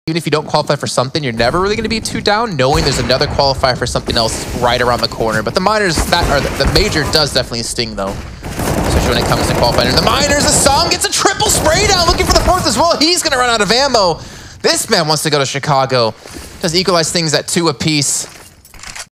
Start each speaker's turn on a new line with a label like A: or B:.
A: Even if you don't qualify for something, you're never really going to be too down, knowing there's another qualifier for something else right around the corner. But the minors, the major does definitely sting though, especially when it comes to qualifying. And the minors, the s0m gets a triple spray down, looking for the fourth as well. He's going to run out of ammo. This man wants to go to Chicago. Does equalize things at 2 apiece.